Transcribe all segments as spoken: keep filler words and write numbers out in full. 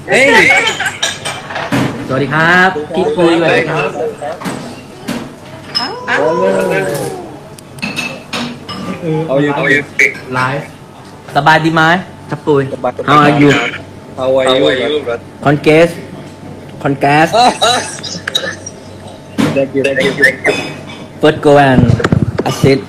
เฮ้ยสวัสดีครับพี่ปุ้ยสวัสดีครับเอาอยู่เอาอยู่ไลฟ์สบายดีไหมชับปุ้ย How are you How are you Con guest Con guest Thank you Thank you First go and assist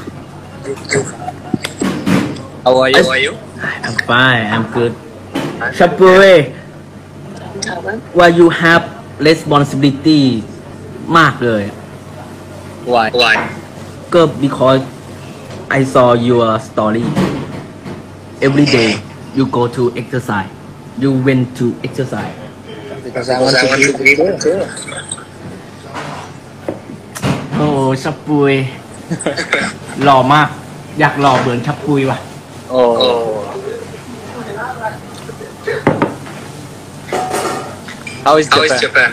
How are you How are you I'm fine I'm good ชับปุ้ย Why you have responsibility มากเลย Why Why ก็ because I saw your story every day you go to exercise you went to exercise Because I want to be too โอ้ชับปุย หล่อมากอยากหล่อเหมือนชับปุยว่ะ Oh How is Japan, How is Japan?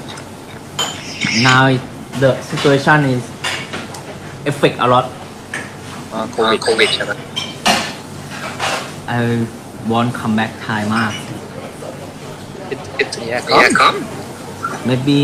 Now the situation is affect a lot uh, COVID COVID ใช่ไหม I want come back Thai มาก It it yeah come, yeah, come. maybe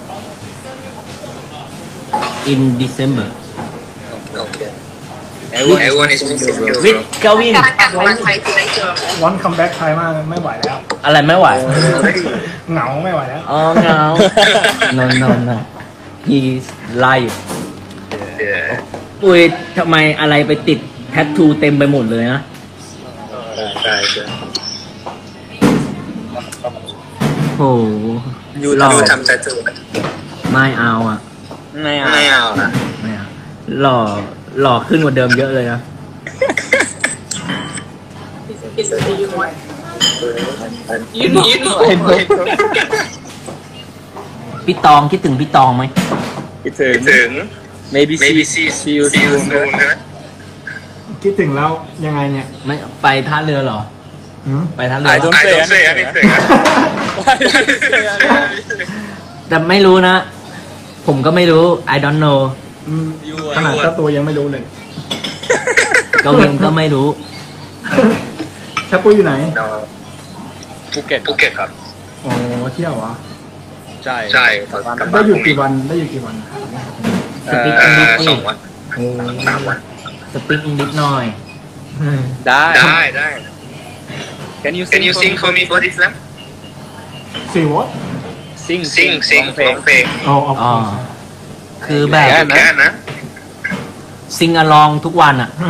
in December Okay Everyone, everyone is missing you bro วิทกวินวันคัมแบ็กไทยมากไม่ไหวแล้วอะไรไม่ไหวเหงาไม่ไหวแล้วอ๋อเหงา no no no he's live ปุ้ยทำไมอะไรไปติดแทททูเต็มไปหมดเลยนะใช่ใช่โหยูทำทำแททูไม่เอาอ่ะไม่เอาไม่เอานะไม่เอาหล่อหล่อขึ้นกว่าเดิมเยอะเลยนะพี่ตองคิดถึงพี่ตองไหมคิดถึงถึง maybe maybe see see you soon คิดถึงแล้วยังไงเนี่ยไม่ไปท่าเรือเหรอหืมไปท่าเรือ I don't say anything แต่ไม่รู้นะ ผมก็ไม่รู้ I don't know อืมขนาดเจ้าตัวยังไม่รู้เลยก็เองก็ไม่รู้ชับปุ้ยอยู่ไหนภูเก็ตภูเก็ตครับอ๋อเที่ยวเหรอใช่ใช่ได้อยู่กี่วันได้อยู่กี่วันสปีกอังกฤษสองวันโอ้สามวันสปีกอังกฤษหน่อยได้ได้ได้ Can you Can you sing for me for this slam สี่วอต Sing Sing Sing ร้องเพลงอ๋ออ๋ออ๋อ คือแบบแค่นะซิงอลองทุกวันอะ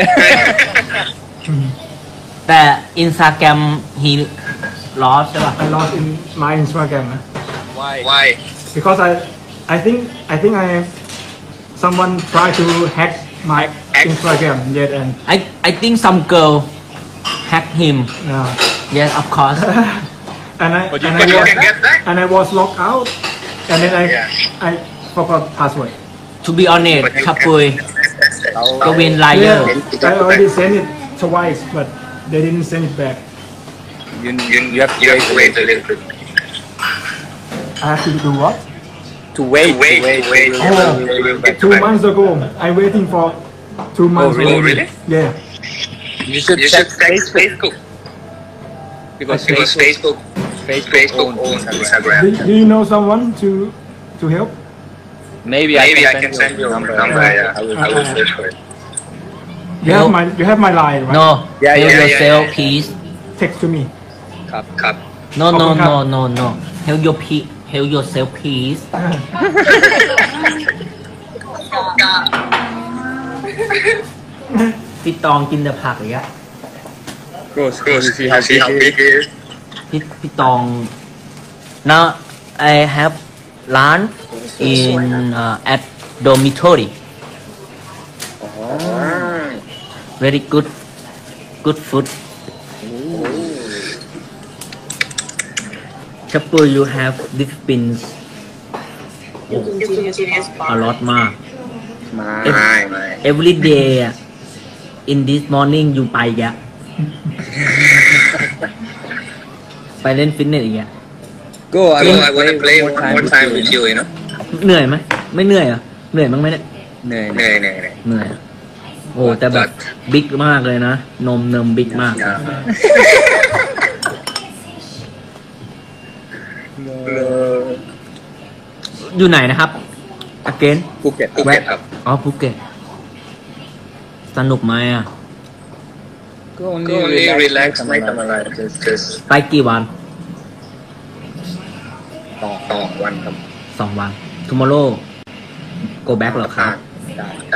แต่อินสตาแกรมฮีลอสใช่ป่ะ I lost in my Instagram นะ Why Why because I I think I think I someone try to hack my Instagram yet and I I think some girl hack him yeah yes of course and I But you and can I was, get that and I was locked out and then I Yeah. I forgot password to be honest ชับปุยกวินไลเออร์ I already sent it twice but they didn't send it back You you you have you have to wait a little bit I have to do what to wait wait wait wait oh two months ago I waiting for two months really? already. Really? yeah You should check Facebook because because Facebook Facebook owns Instagram do, do you know someone to to help Maybe Maybe I can send you number number yeah I will I will search for it you have my you have my line right no Yeah, help yeah, yeah, yourself yeah. please text to me ครับครับ no ขอบ no คุณครับ no no no help your pe help yourself please พี่ตองกินแต่ผักอย่างเงี้ย Go go see how see how big it is พี่พี่ตอง now I have lunch in uh, at dormitory very good good food Chapel you have Philippines a lot มากไม่ไม่ every day in this morning อยู่ไปแก ไปเล่นฟิตเนสอีกอ่ะ Go I will I want to play one more time with you you know เหนื่อยไหมไม่เหนื่อยเหรอ่ะเหนื่อยบ้างไหมเนี่ยเหนื่อยเหนื่อยเหนื่อยเหนื่อยอะโอ้แต่แบบบิ๊กมากเลยนะนมเนมบิ๊กมากอยู่ไหนนะครับอเกนภูเก็ตภูเก็ตครับอ๋อภูเก็ตสนุกไหมอ่ะก็ only relax ไม่ทำอะไร just just ไปกี่วันต่อต่อวันครับสองวัน tomorrow go back เหรอครับได้ได้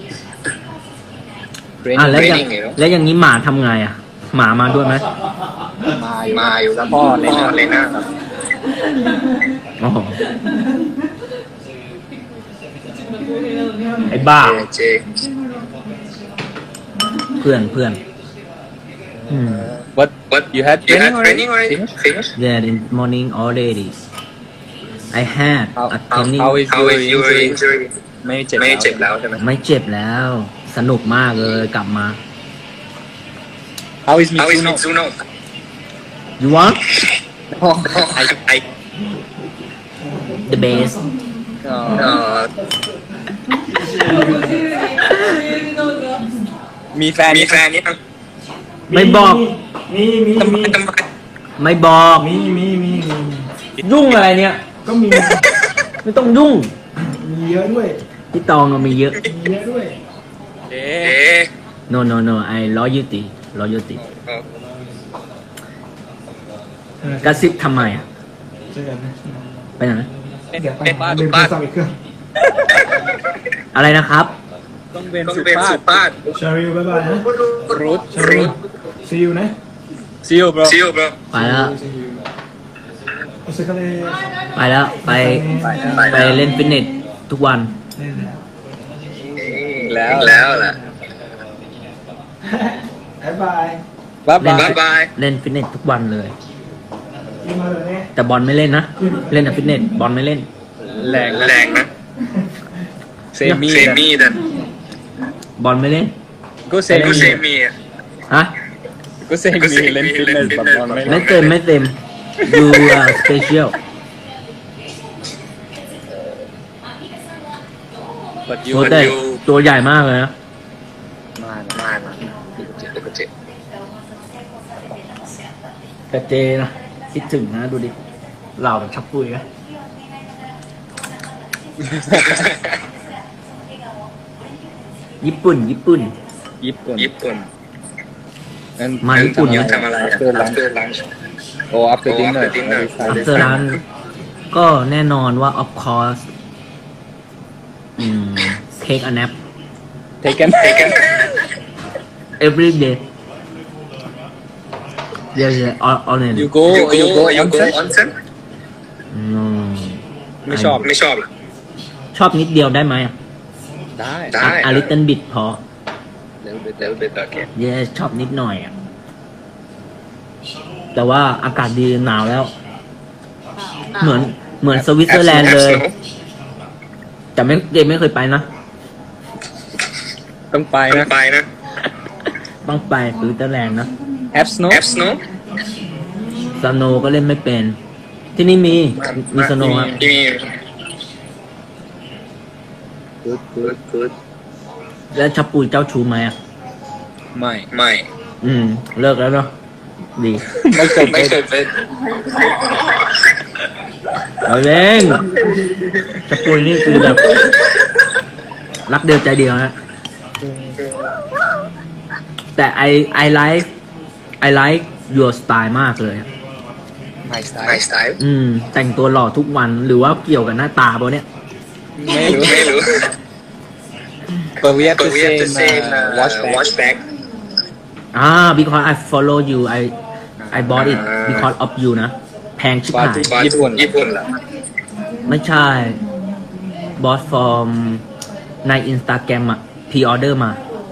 อ่ะแล้วอย่าง training เหรอแล้วอย่างนี้หมาทำไงอ่ะ หมามาด้วยไหมมาอยู่มาอยู่แล้วพ่อเลยนะเลยนะครับอ๋อไอ้บ้าเจเพื่อนเพื่อนอืม what what you had you had training already finish yeah in morning already I had how a how training how is your injury ไม่เจ็บไม่เจ็บแล้วใช่ไหมไม่เจ็บแล้ว สนุกมากเลยกลับมา how is Mizuno you want I I the best เอ่อมีแฟนมีแฟนยังไม่บอกมีมีทำไมมีทำไมไม่บอกมีมีมีมียุ่งอะไรเนี่ยก็มีไม่ต้องยุ่งมีเยอะด้วยพี่ตองก็มีเยอะมีเยอะด้วยเอ๊ no no no I loyalty loyalty กระซิบทำไมอ่ะเจอกันนะไปไหนเดี๋ยวไปเป็นบ้านลืมโทบ้าร นศัพท์อีกเครื่องอะไรนะครับต้องเป็นสุภาพชาริวบ๊ายบายนะรูทชาริว see you นะ see you bro see you bro ไปแล้วโอซาก้าเลยไปแล้ว ไป ไปเล่นฟิตเนสทุกวันเล่นแล้วแล้วแล้วล่ะบ๊ายบายบ๊ายบายเล่นบ๊ายบายเล่นฟิตเนสทุกวันเลยกินมาเลยเนี่ยแต่บอลไม่เล่นนะ เล่นแต่ฟิตเนส บอลไม่เล่นแรงแรงนะเซมี่เซมี่ดันบอลไม่เล่นก็เซมี่เซมี่ฮะก็เซมี่เล่นฟิตเนสแบบบอลไม่ไม่เต็มไม่เต็ม you are special ยูตัวแต่ตัวใหญ่มากเลยนะมามามาเจ็บก็เจ็บแต่เจนะคิดถึงนะดูดิเหล่าแบบชักปุยนะญี่ปุ่น ญี่ปุ่นญี่ปุ่นญี่ปุ่นมาญี่ปุ่นทำอะไร after lunch after lunch โอ้ after dinner dinner อัพเตอร์ร้านก็แน่นอนว่า of course อืม take a nap taken taken every day yeah yeah on on it you go you go you go onsen no ไม่ชอบไม่ชอบชอบนิดเดียวได้ไหมอะได้ได้ a little bit พอ little bit little bit okay yeah ชอบนิดหน่อยอ่ะ แต่ว่าอากาศดีหนาวแล้ว เหมือนเหมือนสวิตเซอร์แลนด์เลย แต่ไม่เดไม่เคยไปนะต้องไปนะไปนะต้องไปสวิตเซอร์แลนด์นะ have snow have snow สโนว์ก็เล่นไม่เป็น ที่นี่มี มีสโนว์ครับมี good good good แล้วชับปุยเจ้าชูไหมอ่ะไม่ไม่อืม เลิกแล้วเนาะ ดีไม่เคยไม่เคยเป็นเอาเล่นชับปุยนี่คือแบบ รักเดียวใจเดียวนะ แต่ I I like I like your style มากเลย my style my style อืม แต่งตัวหล่อทุกวันหรือว่าเกี่ยวกับหน้าตาปะเนี่ยไม่รู้ไม่รู้ but we have to say watch back watch back อ่า because I follow you I I bought it because of you นะ แพงชิบหายญี่ปุ่นญี่ปุ่นเหรอไม่ใช่ บอสฟอร์มในอินสตาแกรมอะพรีออเดอร์มา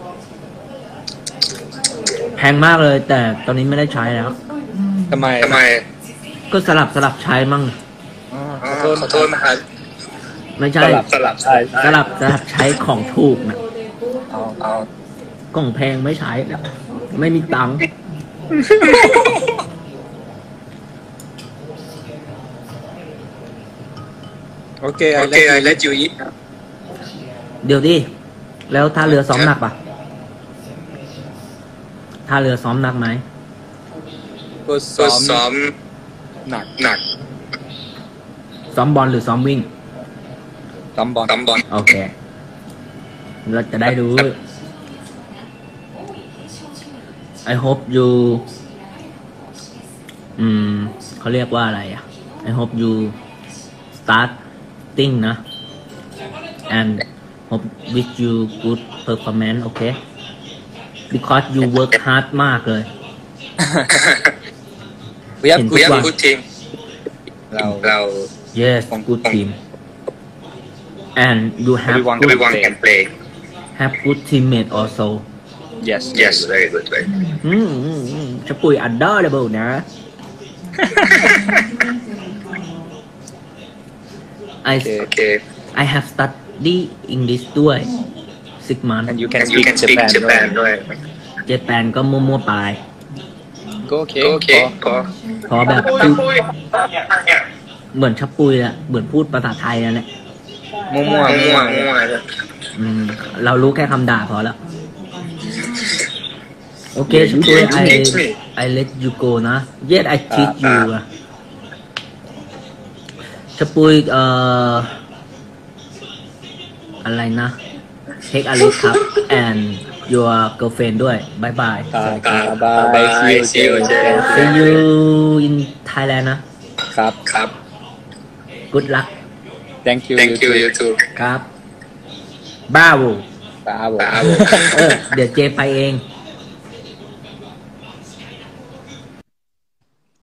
แพงมากเลย แต่ตอนนี้ไม่ได้ใช้แล้วทำไมทำไมก็สลับสลับใช้มั่งขอโทษขอโทษนะครับไม่ใช่สลับสลับใช่สลับสลับใช้ของถูกนะเอาเอากล่องแพงไม่ใช้แล้วไม่มีตังค์โอเคโอเค I let you eat เดี๋ยวดิ แล้วท่าเรือซ้อมหนักปะท่าเรือซ้อมหนักไหมก็ซ้อมหนักหนักซ้อมบอลหรือซ้อมวิ่งซ้อมบอลซ้อมบอลโอเค เราจะได้รู้ I hope you อืมเขาเรียกว่าอะไรอ่ะ I hope you starting นะ and hope wish you good performance โอเค because you work hard มากเลย we have เห็นทุ we ก have วัน good team เราเรา yes good team and you have everyone good everyone can play have good teammate also yes yes very good very good อืมอืมอืมจะปุย adorable นะ I okay I have study English ด้วย six months and you can and you speak can speak Japan ด้วยเจแปนก็มั่วๆไปก็โอเคโอเคพอเพราะแบบพูดเหมือนชับปุยอะเหมือนพูดภาษาไทยนั่นแหละมั่วมั่วมั่วมั่วอืมเรารู้แค่คำด่าพอแล้ว โอเคชับปุย I I let you go นะ Yes I teach you อะชับปุยเอ่ออะไรนะ Take a look ครับ and your girlfriend ด้วยบายบายครับบายบาย see you see you See you in Thailand นะครับครับ Good luck thank you Thank you, you too. ครับบ้าโวบ้าบอเออ เดี๋ยวเจไปเอง